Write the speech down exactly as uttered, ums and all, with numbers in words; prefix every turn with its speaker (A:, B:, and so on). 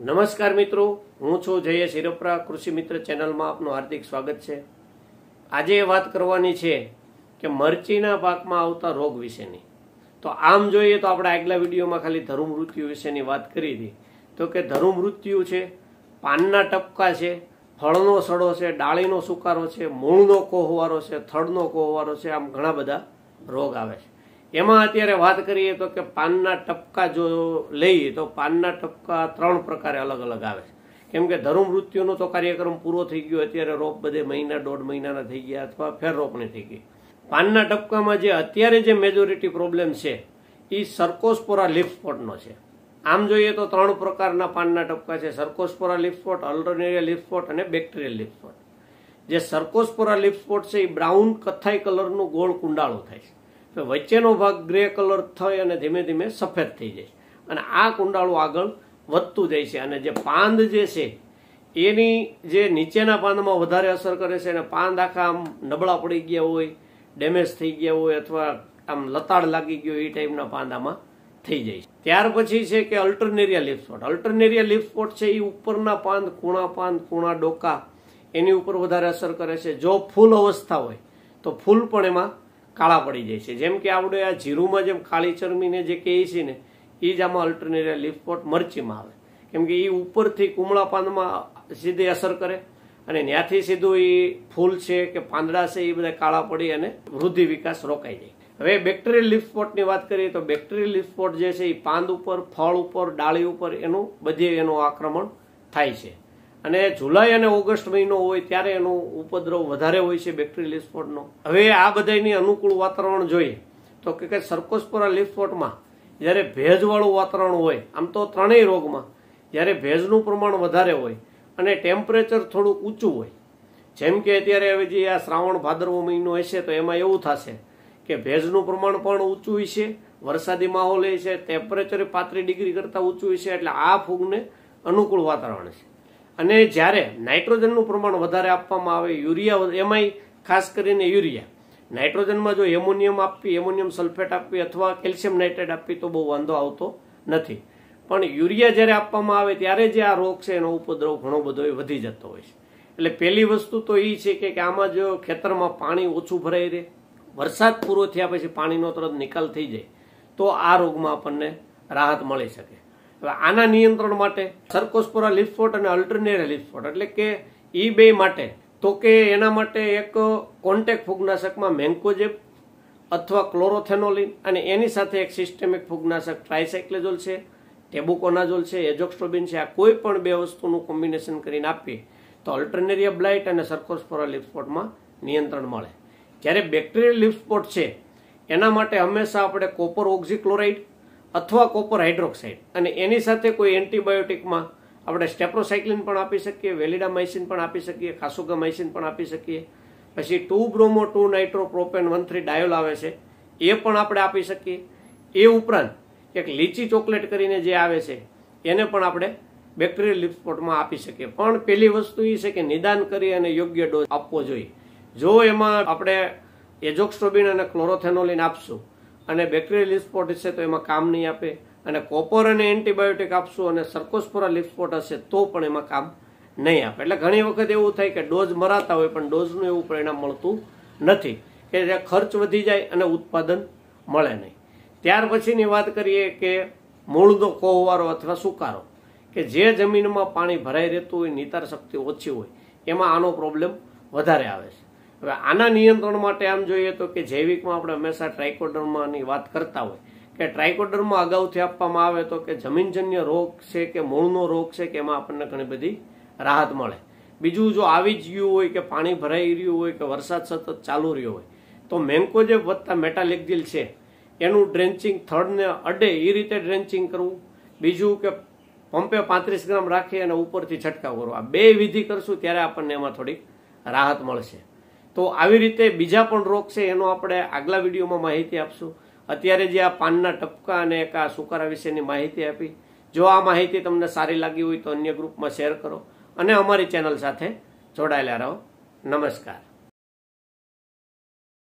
A: નમસ્કાર મિત્રો, હું છું જયેશ હિરોપરા. કૃષિ મિત્ર ચેનલમાં આપનું હાર્દિક સ્વાગત છે. આજે વાત કરવાની છે કે મરચીના પાકમાં આવતા રોગ વિશેની. તો આમ જોઈએ તો આપણે આગલા વિડીયોમાં ખાલી ધરુ મૃત્યુ વિશેની વાત કરી હતી. તો કે ધરુ મૃત્યુ છે, પાનના ટપકા છે, ફળનો સડો છે, ડાળીનો સુકારો છે, મૂળનો કોહવારો છે, થડનો કોહવારો છે. આમ ઘણા બધા રોગ આવે છે. એમાં અત્યારે વાત કરીએ તો કે પાનના ટપકા જો લઈએ તો પાનના ટપકા ત્રણ પ્રકારે અલગ અલગ આવે છે. કેમ કે ધરુ મૃત્યુનો તો કાર્યક્રમ પૂરો થઈ ગયો, અત્યારે રોપ બધે મહિના દોઢ મહિનાના થઈ ગયા અથવા ફેર રોપણી થઈ ગઈ. પાનના ટપકામાં જે અત્યારે જે મેજોરિટી પ્રોબ્લેમ છે એ સર્કોસ્પોરા લીફ સ્પોટનો છે. આમ જોઈએ તો ત્રણ પ્રકારના પાનના ટપકા છે: cercospora leaf spot, alternaria leaf spot અને બેક્ટેરિયલ લીફ સ્પોટ. જે સર્કોસ્પોરા લીફ સ્પોટ છે એ બ્રાઉન કથ્થાઈ કલરનું ગોળ કુંડાળું થાય છે. વચ્ચેનો ભાગ ગ્રે કલર થઈ અને ધીમે ધીમે સફેદ થઈ જાય છે અને આ કુંડાળું આગળ વધતું જાય છે. અને જે પાંદ જે છે એની જે નીચેના પાંદમાં વધારે અસર કરે છે અને પાંદ આખા આમ નબળા પડી ગયા હોય, ડેમેજ થઈ ગયા હોય અથવા આમ લતાડ લાગી ગયો એ ટાઈપના પાંદામાં થઈ જાય છે. ત્યાર પછી છે કે alternaria leaf spot. Alternaria leaf spot છે એ ઉપરના પાંદ, કૂણા પાંદ, કૂણા ડોકા એની ઉપર વધારે અસર કરે છે. જો ફૂલ અવસ્થા હોય તો ફૂલ પણ એમાં કાળા પડી જાય છે. જેમ કે આપણે આ જીરુમાં જેમ કાળી ચરમીને જે કહીએ છીએ ને એ જ આમાં અલ્ટરનેરિયા લીફ સ્પોટ મરચીમાં આવે. કેમ કે એ ઉપરથી કુમળા પાંદમાં સીધી અસર કરે અને ત્યાંથી સીધું એ ફૂલ છે કે પાંદડા છે એ બધા કાળા પડી અને વૃદ્ધિ વિકાસ રોકાઈ જાય. હવે બેક્ટેરિયલ લીફ સ્પોટની વાત કરીએ તો બેક્ટેરિયલ લીફ સ્પોટ જે છે એ પાંદ ઉપર, ફળ ઉપર, ડાળી ઉપર એનું બધે એનું આક્રમણ થાય છે. અને જુલાઈ અને ઓગસ્ટ મહિનો હોય ત્યારે એનો ઉપદ્રવ વધારે હોય છે બેક્ટેરિયલ લીફ સ્પોટનો. હવે આ બધાની અનુકૂળ વાતાવરણ જોઈએ તો કે સર્કોસ્પોરા લીફ સ્પોટમાં જ્યારે ભેજવાળું વાતાવરણ હોય, આમ તો ત્રણેય રોગમાં જ્યારે ભેજનું પ્રમાણ વધારે હોય અને ટેમ્પરેચર થોડું ઊંચું હોય, જેમ કે અત્યારે હવે જે આ શ્રાવણ ભાદરવો મહિનો હશે તો એમાં એવું થશે કે ભેજનું પ્રમાણ પણ ઊંચું હશે, વરસાદી માહોલ હશે, ટેમ્પરેચર પાંત્રીસ ડિગ્રી કરતાં ઊંચું હશે. એટલે આ ફૂગને અનુકૂળ વાતાવરણ છે. અને જ્યારે નાઇટ્રોજનનું પ્રમાણ વધારે આપવામાં આવે, યુરિયા એમાંય ખાસ કરીને યુરિયા, નાઇટ્રોજનમાં જો એમોનિયમ આપવી, એમોનિયમ સલ્ફેટ આપવી અથવા કેલ્શિયમ નાઇટ્રેટ આપવી તો બહુ વાંધો આવતો નથી. પણ યુરિયા જ્યારે આપવામાં આવે ત્યારે જે આ રોગ છે એનો ઉપદ્રવ ઘણો બધો વધી જતો હોય છે. એટલે પહેલી વસ્તુ તો એ છે કે આમાં જો ખેતરમાં પાણી ઓછું ભરાઈ રહે, વરસાદ પૂરો થયા પછી પાણીનો તરત નિકાલ થઈ જાય તો આ રોગમાં આપણને રાહત મળી શકે. હવે આના નિયંત્રણ માટે સર્કોસ્પોરા લીફ સ્પોટ અને અલ્ટરનેરિયા લીફ સ્પોટ એટલે કે એ બે માટે તો કે એના માટે એક કોન્ટેક્ટ ફૂગનાશકમાં મેન્કોજેબ અથવા ક્લોરોથેનોલિન અને એની સાથે એક સિસ્ટેમિક ફૂગનાશક ટ્રાયસાઇક્લેઝોલ છે, ટેબુકોનાઝોલ છે, એઝોક્સ્ટ્રોબિન છે. આ કોઈ પણ બે વસ્તુનું કોમ્બિનેશન કરીને આપીએ તો અલ્ટરનેરિયા બ્લાઇટ અને સર્કોસ્પોરા લીફ સ્પોટમાં નિયંત્રણ મળે. જ્યારે બેક્ટેરિયલ લીફ સ્પોટ છે એના માટે હંમેશા આપણે કોપર ઓક્ઝીક્લોરાઇડ અથવા કોપર હાઇડ્રોક્સાઇડ અને એની સાથે કોઈ એન્ટીબાયોટિકમાં આપણે સ્ટેપ્રોસાઇક્લિન પણ આપી શકીએ, વેલિડામાઇસિન પણ આપી શકીએ, ખાસુગામાઇસિન પણ આપી શકીએ. પછી two bromo two nitropropane one three diol આવે છે એ પણ આપણે આપી શકીએ. એ ઉપરાંત એક લીચી ચોકલેટ કરીને જે આવે છે એને પણ આપણે બેક્ટેરિયલ લીફ સ્પોટમાં આપી શકીએ. પણ પહેલી વસ્તુ એ છે કે નિદાન કરી અને યોગ્ય ડોઝ આપવો જોઈએ. જો એમાં આપણે એઝોક્સ્ટ્રોબિન અને ક્લોરોથેનોલિન આપશું અને બેક્ટેરિયલ લીફ સ્પોટ હશે તો એમાં કામ નહીં આપે, અને કોપર અને એન્ટીબાયોટિક આપશું અને સર્કોસ્પોરા લીફ સ્પોટ હશે તો પણ એમાં કામ નહીં આપે. એટલે ઘણી વખત એવું થાય કે ડોઝ મરાતા હોય પણ ડોઝનું એવું પરિણામ મળતું નથી કે જે ખર્ચ વધી જાય અને ઉત્પાદન મળે નહીં. ત્યાર પછીની વાત કરીએ કે મૂળનો કોહવારો અથવા સુકારો, કે જે જમીનમાં પાણી ભરાઈ રહેતું હોય, નિતાર શક્તિ ઓછી હોય એમાં આનો પ્રોબ્લેમ વધારે આવે છે. હવે આના નિયંત્રણ માટે આમ જોઈએ તો કે જૈવિકમાં આપણે હંમેશા ટ્રાઇકોડર્માની વાત કરતા હોય કે ટ્રાઇકોડર્મા અગાઉથી આપવામાં આવે તો કે જમીનજન્ય રોગ છે કે મૂળનો રોગ છે કે એમાં આપણને ઘણી બધી રાહત મળે. બીજું જો આવી જ ગયું હોય કે પાણી ભરાઈ રહ્યું હોય કે વરસાદ સતત ચાલુ રહ્યો હોય તો મેન્કોજેબ વત્તા મેટાલેક્ઝિલ છે એનું ડ્રેન્ચિંગ થડને અડે એ રીતે ડ્રેન્ચિંગ કરવું. બીજું કે પંપે પાંત્રીસ ગ્રામ રાખી અને ઉપરથી છંટકાવ કરવો. આ બે વિધિ કરશું ત્યારે આપણને એમાં થોડીક રાહત મળશે. તો આવી રીતે બીજા પણ રોગ છે એનો આપણે આગલા વિડીયોમાં માહિતી આપશું. અત્યારે જે આ પાનના ટપકા અને એક આ સુકારા વિશેની માહિતી આપી, જો આ માહિતી તમને સારી લાગી હોય તો અન્ય ગ્રુપમાં શેર કરો અને અમારી ચેનલ સાથે જોડાયેલા રહો. નમસ્કાર.